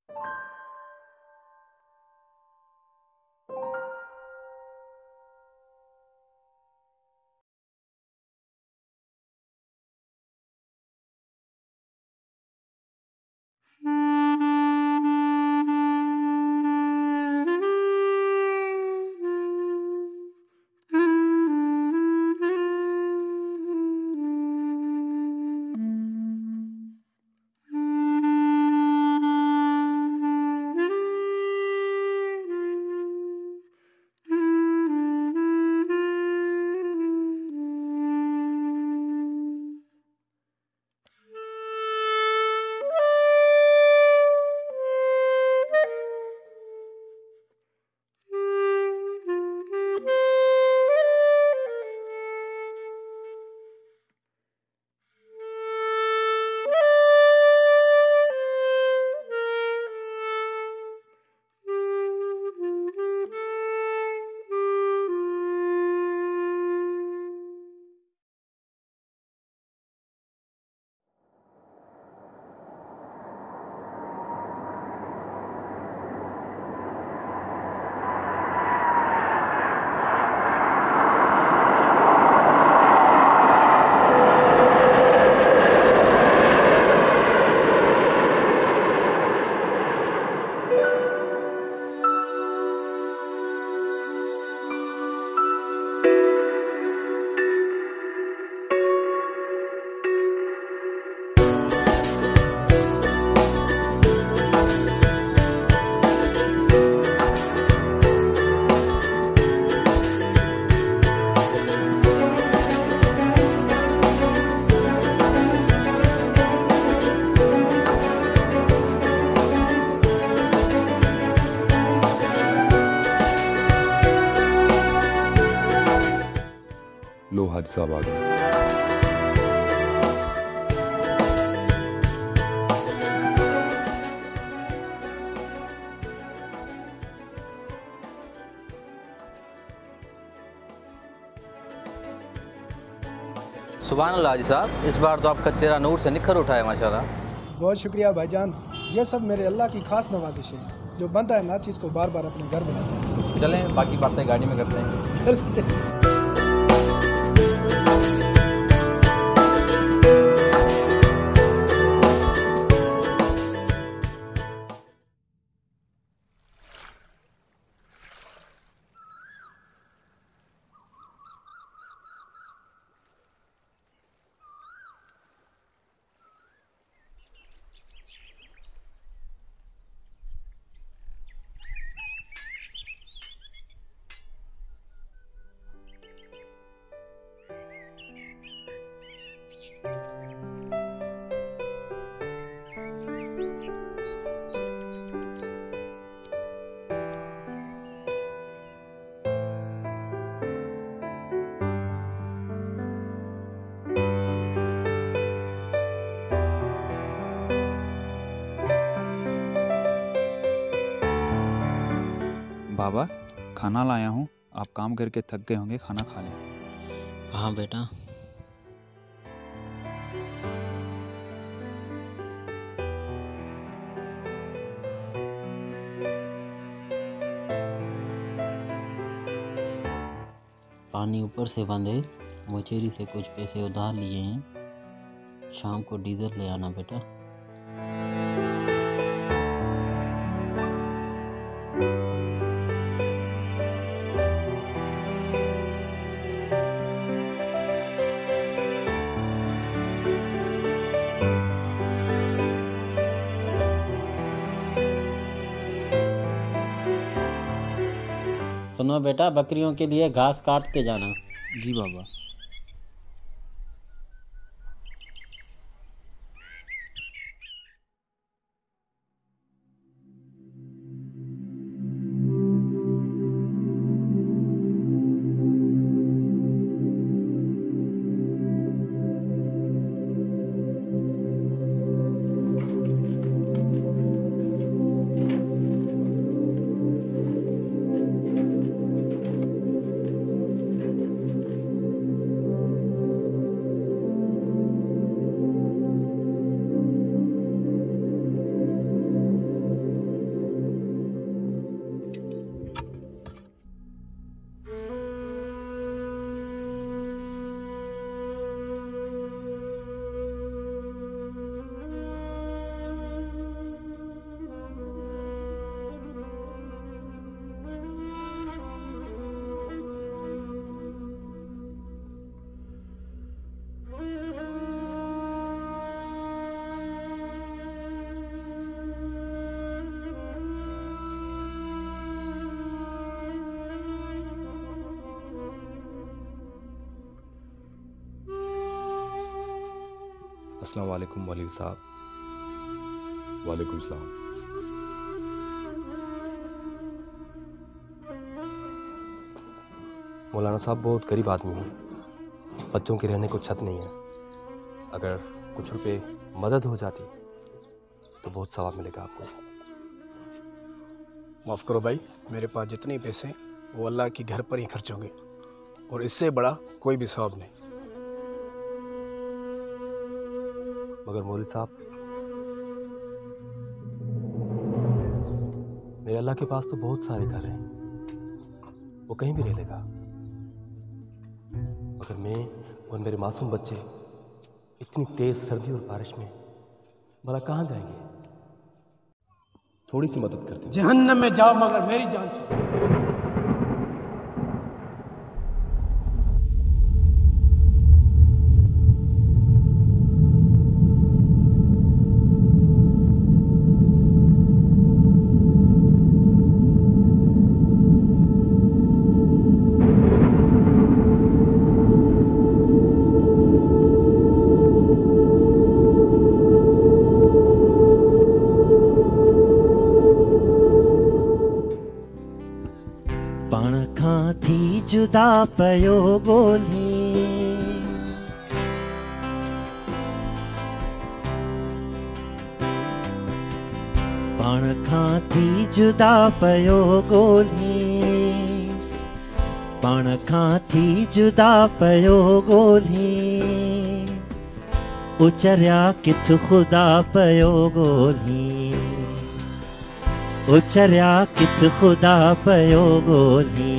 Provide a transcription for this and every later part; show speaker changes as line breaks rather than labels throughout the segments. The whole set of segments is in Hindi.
लो हाजी साहब आ गए।
सुभान अल्लाह हाजी साहब, इस बार तो आपका चेहरा नूर से निखर उठा है माशाल्लाह।
बहुत शुक्रिया भाईजान, ये सब मेरे अल्लाह की खास नवाजिश है। जो बनता है ना चीज़ को बार बार अपने घर बनाता है।
चलें बाकी बातें गाड़ी में करते हैं।
चल।
बाबा, खाना लाया हूँ। आप काम करके थक गए होंगे, खाना खा लें।
हाँ बेटा। पानी ऊपर से बंदे, मोचेरी से कुछ पैसे उधार लिए हैं। शाम को डीजल ले आना बेटा। सुनो बेटा, बकरियों के लिए घास काट के जाना।
जी बाबा।
अस्सलाम वालेकुम मौलवी साहब।
वालेकुम सलाम।
मौलाना साहब बहुत गरीब आदमी हूँ, बच्चों के रहने को छत नहीं है। अगर कुछ रुपए मदद हो जाती तो बहुत सवाब मिलेगा आपको।
माफ़ करो भाई, मेरे पास जितने पैसे वो अल्लाह के घर पर ही खर्च होंगे और इससे बड़ा कोई भी सवाब नहीं।
मगर मौलवी साहब, मेरे अल्लाह के पास तो बहुत सारे घर हैं, वो कहीं भी रह लेगा। मगर मैं और मेरे मासूम बच्चे इतनी तेज सर्दी और बारिश में भला कहाँ जाएंगे?
थोड़ी सी मदद करते हैं।
जहन्नम में जाओ मगर मेरी जान छुड़ाओ।
जुदा पयो गोली पाण खां थी जुदा पयो गोली पाण खां थी जुदा पयो गोली उचरिया किथ खुदा पयो गोली उचरिया किथ खुदा पयो गोली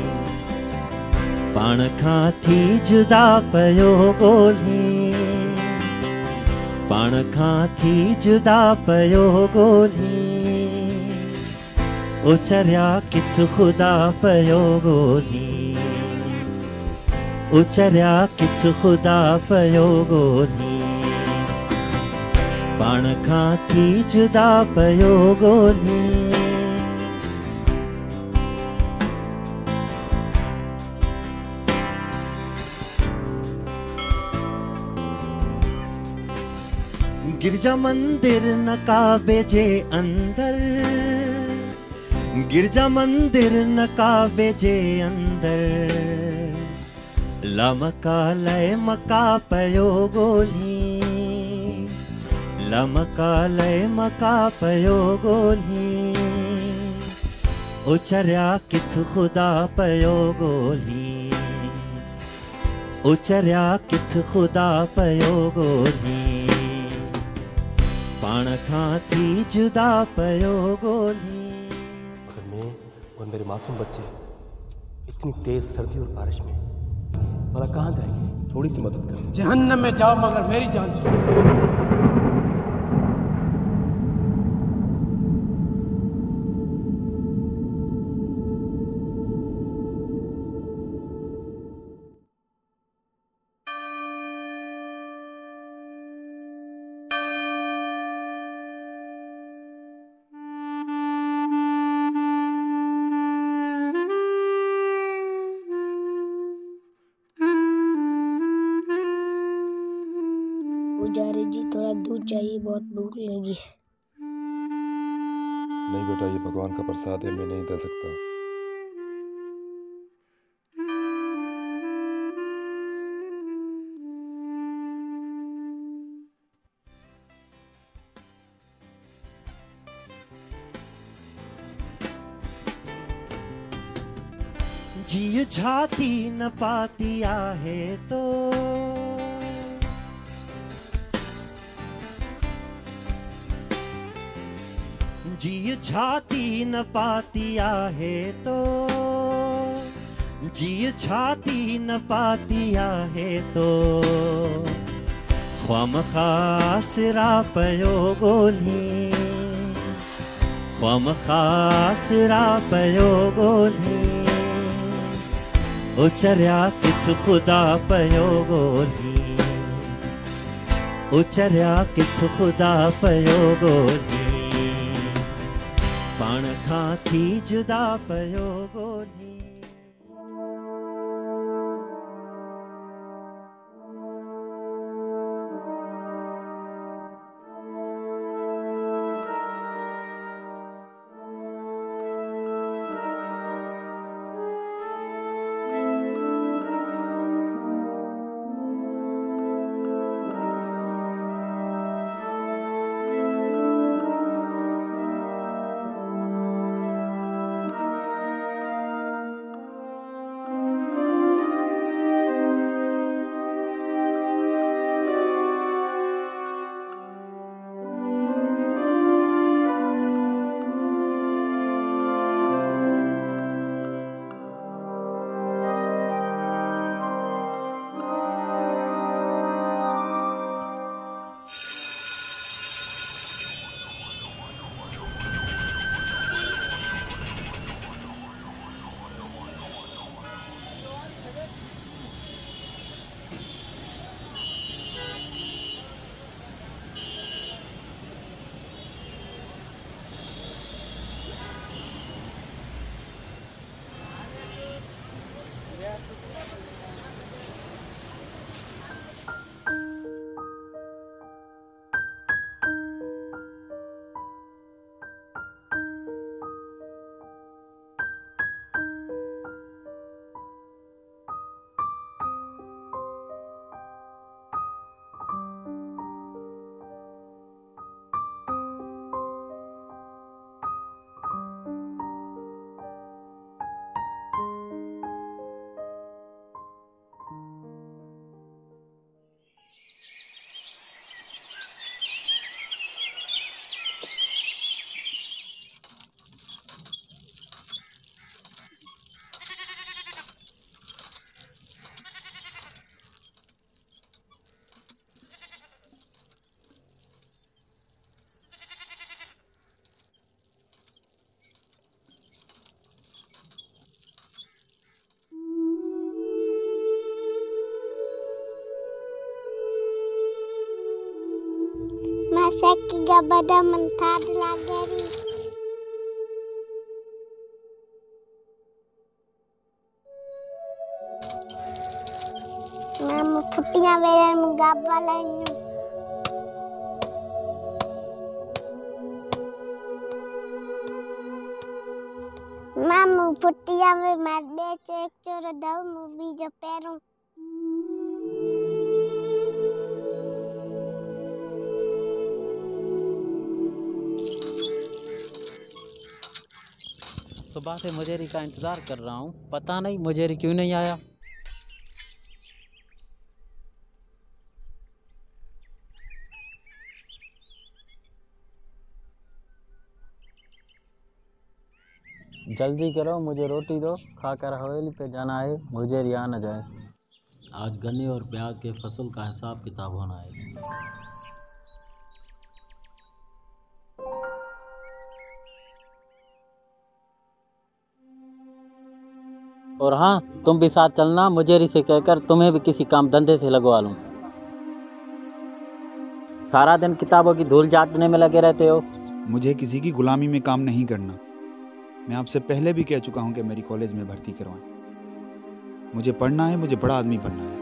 पाण खां थी जुदा पयो गोली पाण खां थी जुदा पयो गोली उचरिया किथ खुदा पयो गोली उचरिया किथ खुदा पयो गोली पाण खां थी जुदा पयो गोली गिरजा मंदिर न काबे जे अंदर गिरजा मंदिर न काबे जे अंदर लमका लय मका पयो गोली लमका लय मका पयो गोली उचरिया किथ खुदा पयो गोली उचरिया किथ खुदा पयो गोली पाण खां थी जुदा पयो गोली।
मगर मैं और मेरे मासूम बच्चे इतनी तेज सर्दी और बारिश में भला कहाँ जाएंगे?
थोड़ी सी मदद करते हैं।
जहन्नम में जाओ मगर मेरी जान छुड़ाओ।
पुजारी जी थोड़ा दूध चाहिए, बहुत भूख लगी है।
नहीं बेटा, ये भगवान का प्रसाद है, मैं नहीं दे सकता।
जी झाती न पाती आहे तो जी झाती न पाती आहे तो जी झाती न पाती आहे तो ख्वामखा सिरा पयो गोली ख्वामखा सिरा पयो गोली उचरिया किथ खुदा पयो गोली उचरिया किथ खुदा पयो गोली पाण खां थी जुदा पयो गोली।
Masa kiga bada mentar lagi. Mama putihnya beda menggabal lagi. Mama putihnya beda cek cura daun mobil jo perung.
सुबह से मुजेरी का इंतज़ार कर रहा हूँ, पता नहीं मुजेरी क्यों नहीं आया। जल्दी करो, मुझे रोटी दो, खाकर हवेली पे जाना है, मुजेरी आ न जाए। आज गन्ने और प्याज के फसल का हिसाब किताब होना है। और हाँ, तुम भी साथ चलना, मुजेरी से कहकर तुम्हें भी किसी काम धंधे से लगवा लूँ। सारा दिन किताबों की धूल चाटने में लगे रहते हो।
मुझे किसी की गुलामी में काम नहीं करना। मैं आपसे पहले भी कह चुका हूँ कि मेरी कॉलेज में भर्ती करवाएं। मुझे पढ़ना है, मुझे बड़ा आदमी बनना है।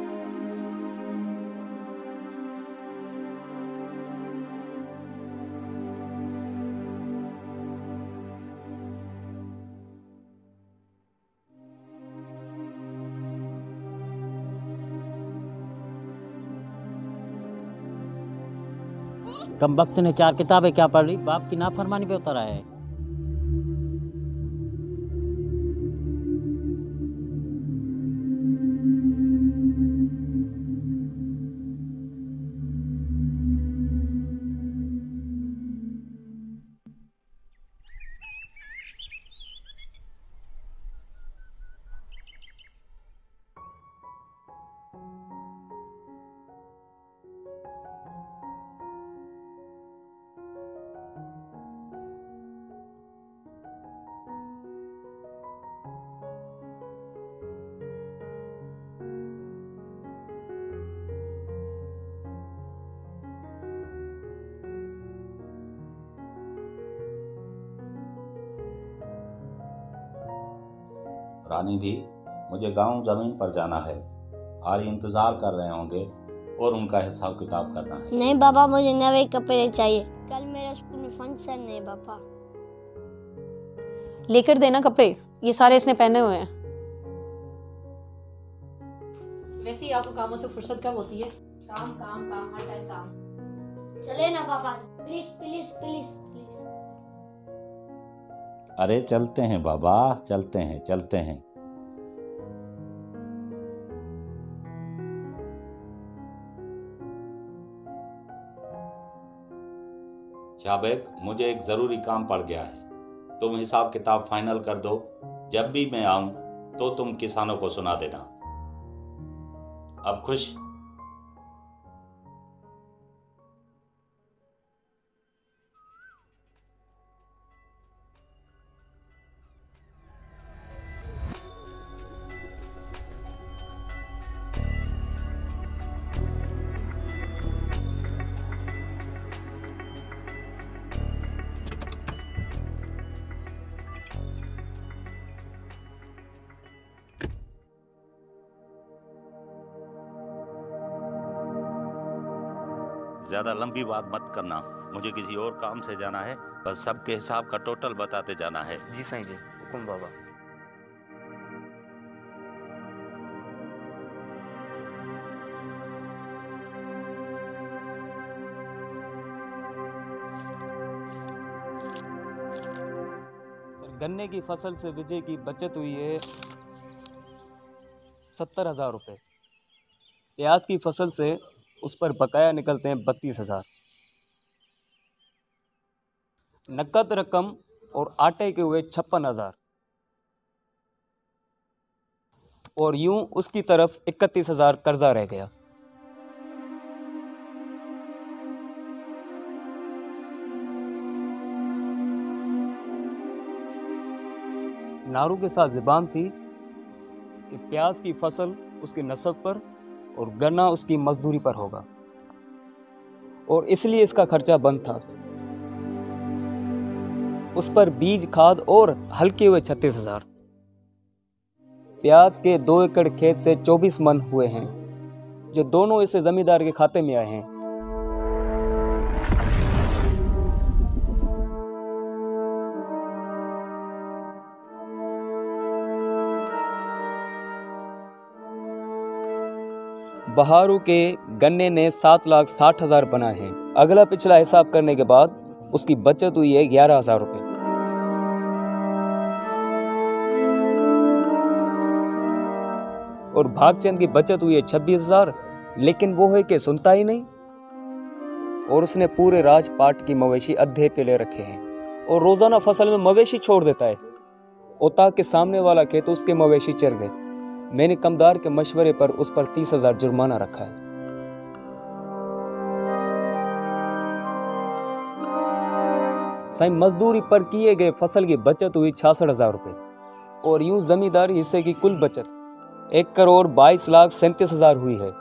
कम वक्त ने 4 किताबें क्या पढ़ ली, बाप की नाफरमानी पे उतर आया है।
रानी दी, मुझे गांव जमीन पर जाना है। आर्य इंतजार कर रहे होंगे और उनका हिसाब किताब करना है।
नहीं पापा, मुझे नए कपड़े चाहिए। कल मेरे स्कूल में फंक्शन है पापा।
लेकर देना कपड़े, ये सारे इसने पहने हुए हैं। वैसे ही आपको कामों से फुर्सत कब होती है? काम काम काम, हर टाइम काम।
चले ना पापा, प्लीज प्लीज प्लीज प्लीज।
अरे चलते हैं बाबा, चलते हैं चलते हैं। शाबेग, मुझे एक जरूरी काम पड़ गया है। तुम हिसाब किताब फाइनल कर दो। जब भी मैं आऊं तो तुम किसानों को सुना देना। अब खुश? ज्यादा लंबी बात मत करना, मुझे किसी और काम से जाना है। बस सबके हिसाब का टोटल बताते जाना है।
जी साईं जी, हुकुम बाबा।
गन्ने की फसल से विजय की बचत हुई है 70,000 रुपये। प्याज की फसल से उस पर बकाया निकलते हैं 32,000। नकद रकम और आटे के हुए 56,000 और यूं उसकी तरफ 31,000 कर्जा रह गया। नारू के साथ ज़बान थी कि प्याज की फसल उसके नसब पर और गन्ना उसकी मजदूरी पर होगा। और इसलिए इसका खर्चा बंद था। उस पर बीज, खाद और हल्के हुए 36,000। प्याज के 2 एकड़ खेत से 24 मन हुए हैं, जो दोनों इस जमींदार के खाते में आए हैं। बहारू के गन्ने ने 7,60,000 बनाए हैं। अगला पिछला हिसाब करने के बाद उसकी बचत हुई है 11,000 रुपये। और भागचंद की बचत हुई है 26,000, लेकिन वो है कि सुनता ही नहीं। और उसने पूरे राजपाट की मवेशी अद्धे पे ले रखे हैं और रोजाना फसल में मवेशी छोड़ देता है। ओता के सामने वाला खेत उसके मवेशी चर गए। मैंने कमदार के मशवरे पर उस पर 30,000 जुर्माना रखा है। साईं, मजदूरी पर किए गए फसल की बचत हुई 66,000 रुपये और यूं जमींदारी हिस्से की कुल बचत 1,22,37,000 हुई है।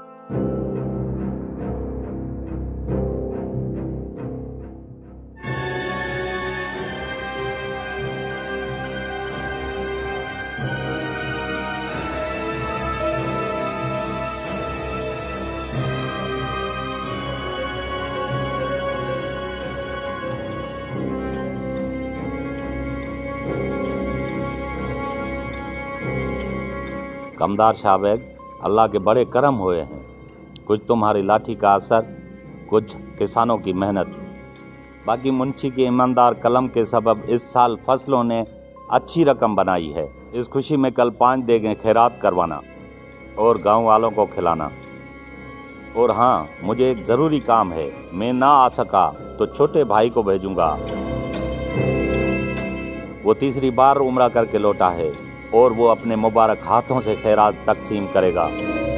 कमदार शाहबैग, अल्लाह के बड़े करम हुए हैं। कुछ तुम्हारी लाठी का असर, कुछ किसानों की मेहनत, बाकी मुंशी की ईमानदार कलम के सबब इस साल फसलों ने अच्छी रकम बनाई है। इस खुशी में कल 5 देगें खैरात करवाना और गांव वालों को खिलाना। और हाँ, मुझे एक ज़रूरी काम है, मैं ना आ सका तो छोटे भाई को भेजूंगा। वो तीसरी बार उम्रा करके लौटा है और वो अपने मुबारक हाथों से खैरात तकसीम करेगा।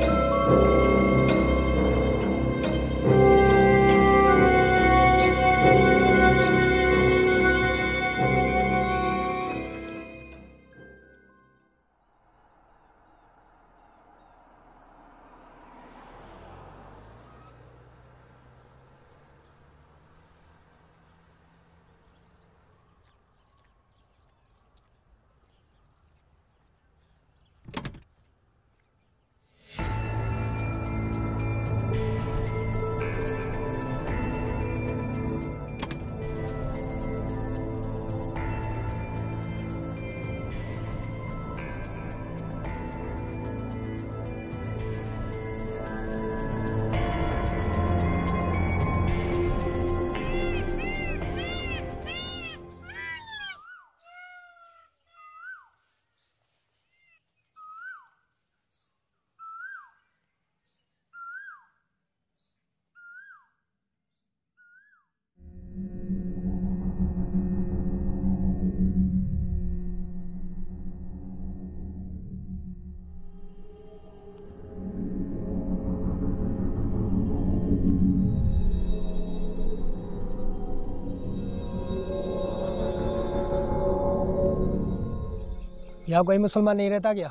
यहाँ कोई मुसलमान नहीं रहता क्या?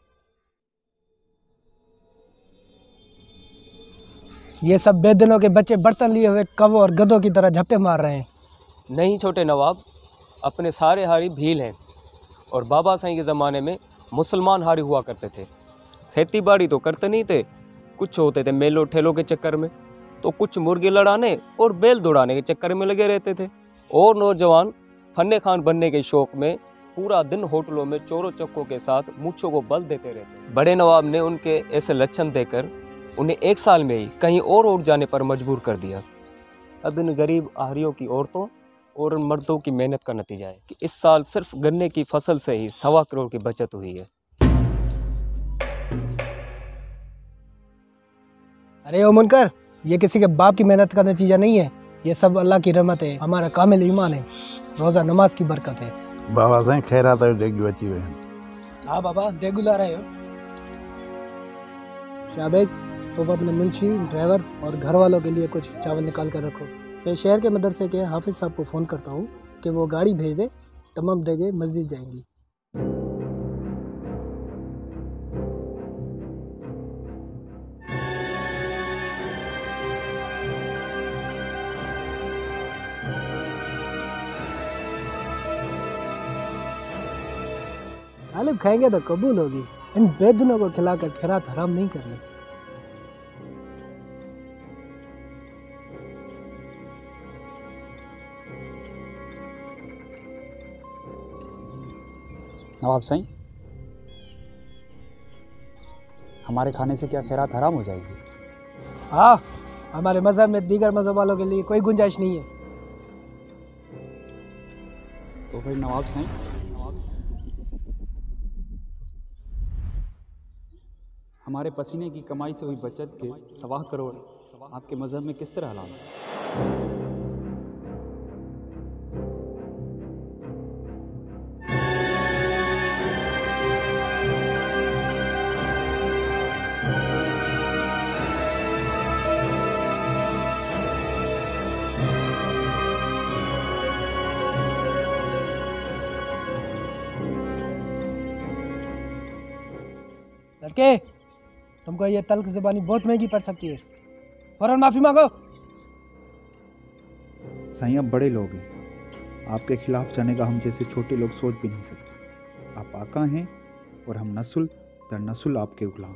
ये सब बेदिनों के बच्चे बर्तन लिए हुए कौवों और गधों की तरह झपटे मार रहे हैं।
नहीं छोटे नवाब, अपने सारे हारी भील हैं और बाबा साईं के ज़माने में मुसलमान हारी हुआ करते थे। खेती बाड़ी तो करते नहीं थे, कुछ होते थे मेलों ठेलों के चक्कर में, तो कुछ मुर्गे लड़ाने और बैल दौड़ाने के चक्कर में लगे रहते थे। और नौजवान फन्ने खान बनने के शौक में पूरा दिन होटलों में चोरों चक्कों के साथ मूंछों को बल देते रहते। बड़े नवाब ने उनके ऐसे लक्षण देकर उन्हें 1 साल में ही कहीं और उठ जाने पर मजबूर कर दिया। अब इन गरीब आहारियों की औरतों और मर्दों की मेहनत का नतीजा है कि इस साल सिर्फ गन्ने की फसल से ही 1.25 करोड़ की बचत हुई है।
अरे ओ मुनकर, ये किसी के बाप की मेहनत का नतीजा नहीं है, ये सब अल्लाह की रहमत है, हमारा कामिल ईमान है, रोज़ा नमाज की बरकत है।
बाबा साईं खैरात देगी अची हुए हैं।
हाँ बाबा, देख गुला रहे हो। शाहबैग, तुम अपने मुंशी, ड्राइवर और घर वालों के लिए कुछ चावल निकाल कर रखो। मैं शहर के मदरसे के हाफिज साहब को फ़ोन करता हूँ कि वो गाड़ी भेज दे, तमाम देगे मस्जिद जाएंगी। गालिब खाएंगे तो कबूल होगी। इन बेदनों को खिलाकर खैरात हराम नहीं करनी।
नवाब साईं, हमारे खाने से क्या खैरात हराम हो जाएगी?
हाँ, हमारे मज़हब में दीगर मज़हब वालों के लिए कोई गुंजाइश नहीं है।
तो फिर नवाब साईं, हमारे पसीने की कमाई से हुई बचत के 1.25 करोड़ आपके मज़हब में किस तरह हलाल है?
लड़के, तुमको ये तल्ख ज़बानी बहुत महंगी पड़ सकती है। फौरन माफ़ी मांगो।
साईं, आप बड़े लोग हैं, आपके खिलाफ जाने का हम जैसे छोटे लोग सोच भी नहीं सकते। आप आका हैं और हम नस्ल दर नस्ल आपके गुलाम।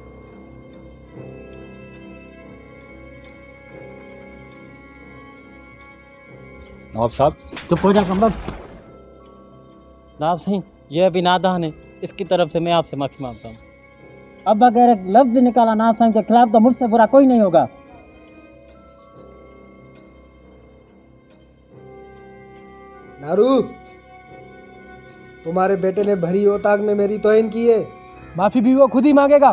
नवाब साहब,
चुप हो जा कमबख्त। नवाब साईं, यह अभी नादान है, इसकी तरफ से मैं आपसे माफ़ी मांगता हूँ। अब अगर एक लफ्ज़ निकाला नवाब साईं के खिलाफ तो मुझसे बुरा कोई नहीं होगा।
नारू, तुम्हारे बेटे ने भरी ओताक में मेरी तौहीन की है, माफ़ी भी वो खुद ही मांगेगा।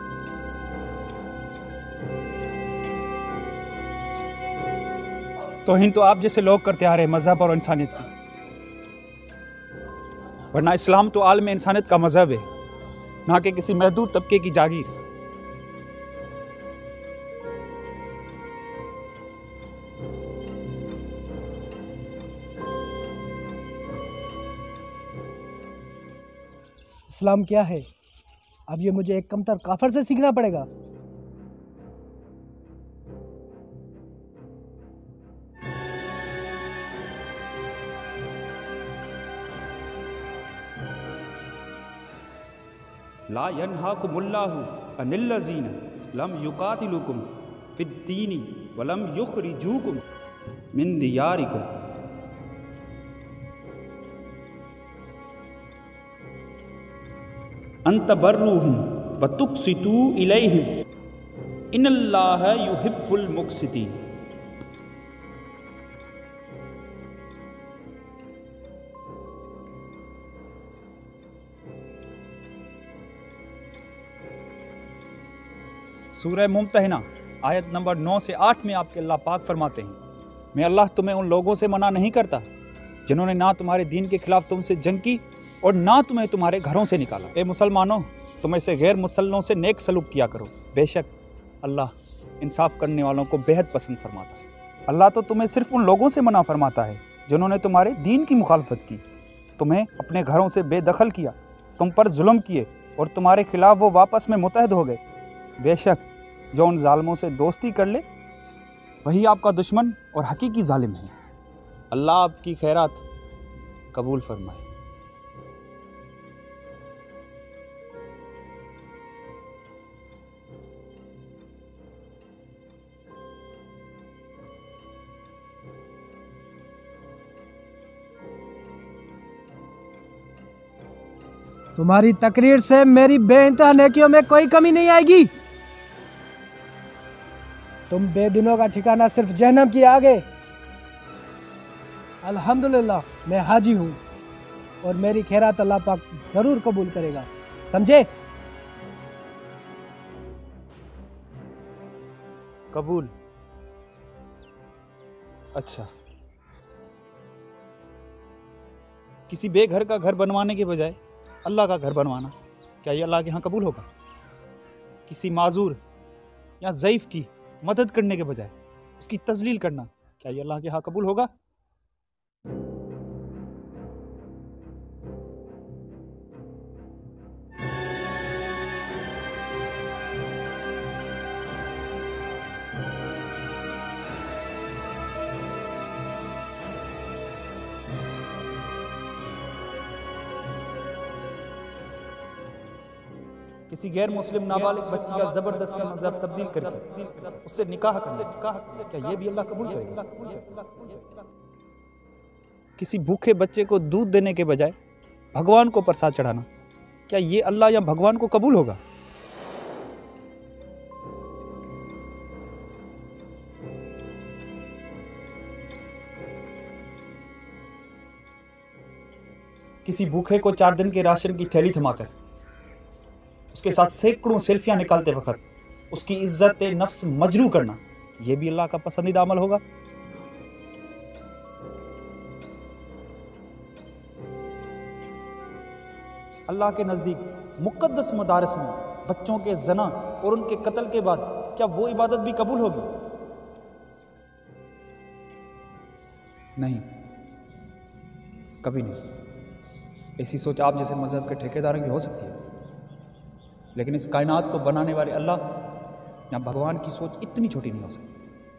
तौहीन तो आप जैसे लोग करते आ रहे हैं मजहब और इंसानियत की, वरना इस्लाम तो आलम इंसानियत का मजहब है, ना कि किसी महदूद तबके की जागीर।
इस्लाम क्या है? अब ये मुझे एक कमतर काफर से सीखना पड़ेगा।
ला यन्हाकुमुल्लाहु अनिल्लज़ीना लम युकातिलुकुम फिद्दीनी वलम युखरिजूकुम मिन दियारिकुम। अंतबर्रुहुम व तुक़सितू इलैहिम इन्नल्लाह युहिब्बुल मुक़सितीन। सूरह मुम्तहिना आयत नंबर 9 से 8 में आपके अल्लाह पाक फरमाते हैं, मैं अल्लाह तुम्हें उन लोगों से मना नहीं करता जिन्होंने ना तुम्हारे दीन के खिलाफ तुमसे जंग की और ना तुम्हें तुम्हारे घरों से निकाला। ए मुसलमानों, तुम ऐसे गैर मुसल्लों से नेक सलूक किया करो, बेशक अल्लाह इंसाफ करने वालों को बेहद पसंद फरमाता है। अल्लाह तो तुम्हें सिर्फ उन लोगों से मना फरमाता है जिन्होंने तुम्हारे दीन की मुखालफत की, तुम्हें अपने घरों से बेदखल किया, तुम पर जुल्म किए और तुम्हारे खिलाफ वो वापस में मुतहद हो गए। बेशक जो उन जालिमों से दोस्ती कर ले वही आपका दुश्मन और हकीकी जालिम है। अल्लाह आपकी खैरात कबूल फरमाए।
तुम्हारी तकरीर से मेरी बेइंतहा नेकियों में कोई कमी नहीं आएगी। तुम बेदिनों का ठिकाना सिर्फ जहन्नम की आगे। अल्हम्दुलिल्लाह, मैं हाजी हूँ और मेरी खैरात अल्लाह पाक जरूर कबूल करेगा, समझे?
कबूल। अच्छा, किसी बेघर का घर बनवाने के बजाय अल्लाह का घर बनवाना, क्या ये अल्लाह के यहाँ कबूल होगा? किसी माजूर या ज़ईफ़ की मदद करने के बजाय उसकी तज़लील करना, क्या ये अल्लाह के यहाँ कबूल होगा? किसी गैर मुस्लिम नाबालिग बच्ची का जबरदस्ती मजहब तब्दील करके उससे निकाह करना, क्या ये भी अल्लाह कबूल करेगा? किसी भूखे बच्चे को दूध देने के बजाय भगवान को प्रसाद चढ़ाना, क्या ये अल्लाह या भगवान को कबूल होगा? किसी भूखे को 4 दिन के राशन की थैली थमाकर उसके साथ सैकड़ों सेल्फियां निकालते वक्त उसकी इज्जत नफ्स मजरू करना, यह भी अल्लाह का पसंदीदा अमल होगा? अल्लाह के नज़दीक मुक़द्दस मदारस में बच्चों के जना और उनके कत्ल के बाद क्या वो इबादत भी कबूल होगी? नहीं, कभी नहीं। ऐसी सोच आप जैसे मजहब के ठेकेदारों की हो सकती है, लेकिन इस कायनात को बनाने वाले अल्लाह या भगवान की सोच इतनी छोटी नहीं हो सकती।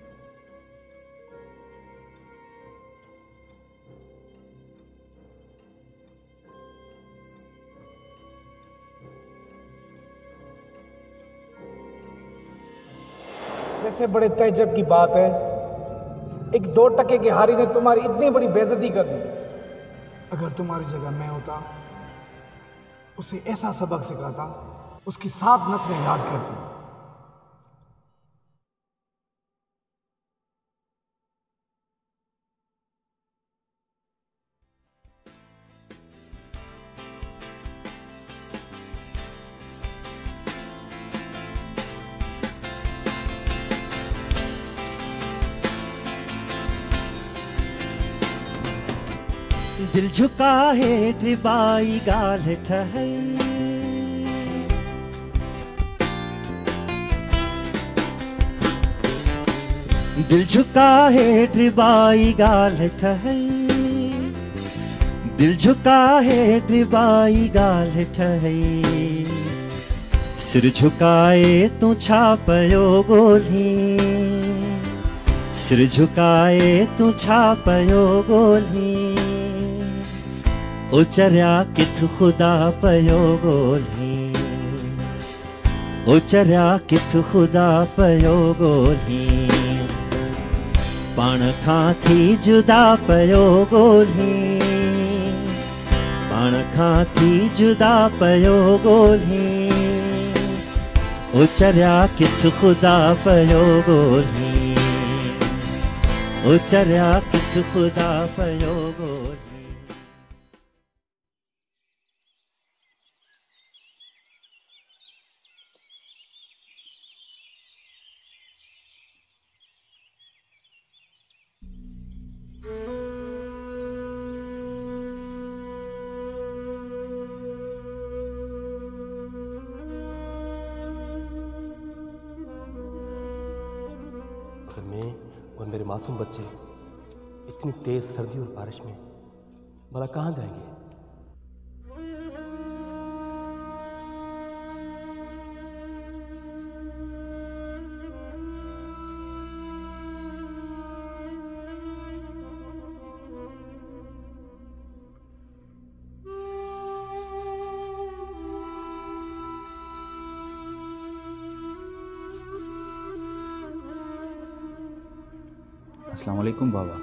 वैसे बड़े तहज्जुब की बात है, एक 2 टके की हारी ने तुम्हारी इतनी बड़ी बेइज्जती कर दी। अगर तुम्हारी जगह मैं होता, उसे ऐसा सबक सिखाता, उसकी 7 नस्लें याद करती।
दिल झुका है बाई गाल ठहई, दिल झुका है बाई गाल ठहई, दिल झुका है बाई गाल ठहई, सिर झुकाए तू छा पयो गोली, सिर झुकाए तू छा पयो गोली, उचरिया किथ खुदा पयो गोली, उचरिया किथ खुदा पयो गोली, पाण खां थी जुदा पयो गोली, पाण खां थी जुदा पयो गोली, उचरिया किथ खुदा पयो गोली, उचरिया किथ खुदा पयो गोली।
अगर मैं और मेरे मासूम बच्चे इतनी तेज सर्दी और बारिश में भला कहाँ जाएंगे?
अस्सलाम वालेकुम बाबा।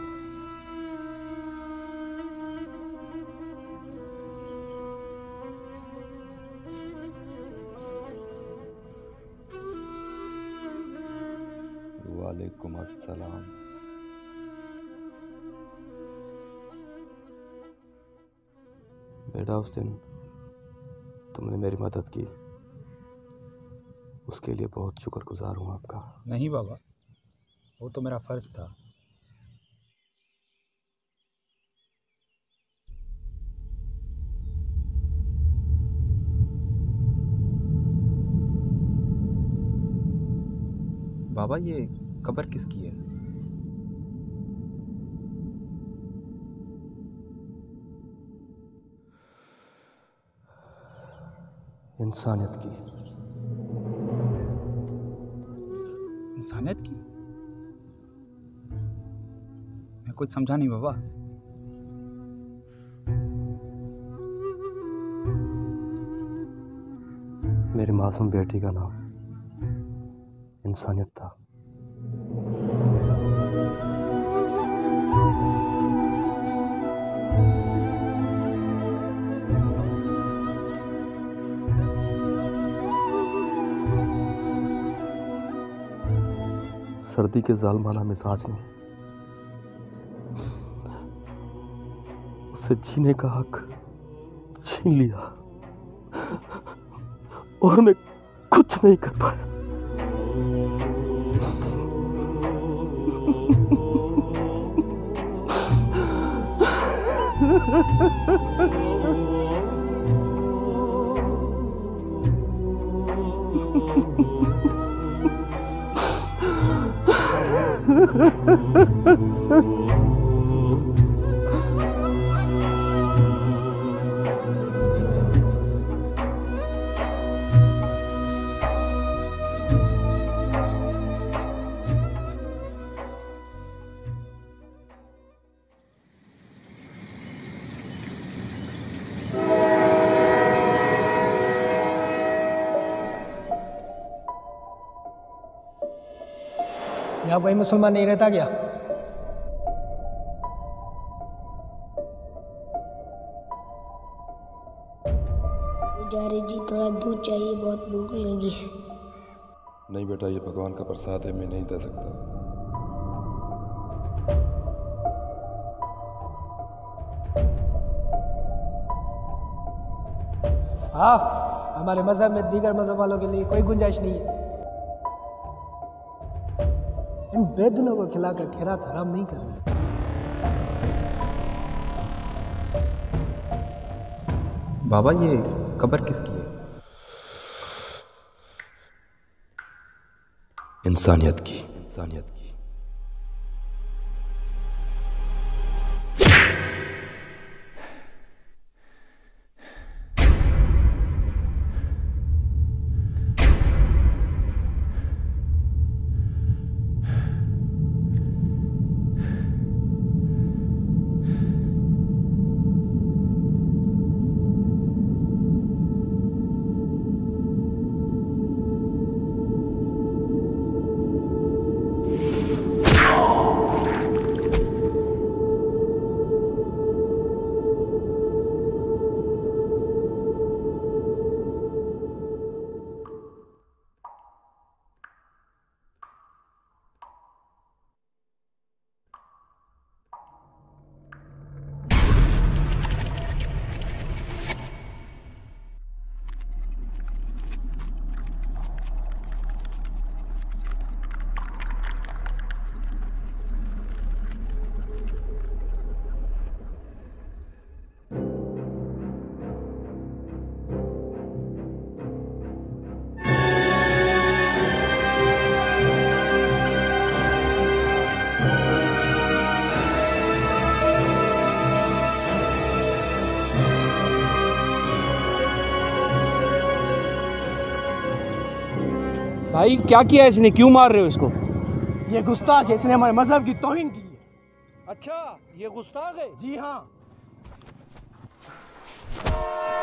वालेकुम अस्सलाम।
बेटा, उस दिन तुमने मेरी मदद की, उसके लिए बहुत शुक्रगुजार हूँ आपका।
नहीं बाबा, वो तो मेरा फर्ज था। बाबा, ये कब्र किसकी है?
इंसानियत की।
इंसानियत की? मैं कुछ समझा नहीं बाबा।
मेरे मासूम बेटी का नाम इंसानियत था। सर्दी के जालमाना मिजाज ने उसे जीने का हक छीन लिया और मैं कुछ नहीं कर पाया।
यहाँ कोई मुसलमान नहीं रहता क्या?
पुजारी जी थोड़ा दूध चाहिए, बहुत भूख लगी है।
नहीं बेटा, ये भगवान का प्रसाद है, मैं नहीं दे सकता।
हाँ, हमारे मजहब में दीगर मजहब वालों के लिए कोई गुंजाइश नहीं है। इन बेदिनों को खिलाकर खैरात हराम नहीं करनी।
बाबा, ये कब्र किसकी है?
इंसानियत की। इंसानियत की।
भाई क्या किया इसने, क्यों मार रहे हो इसको?
ये गुस्ताख है, इसने हमारे मजहब की तौहीन की है।
अच्छा, ये गुस्ताख है?
जी हाँ।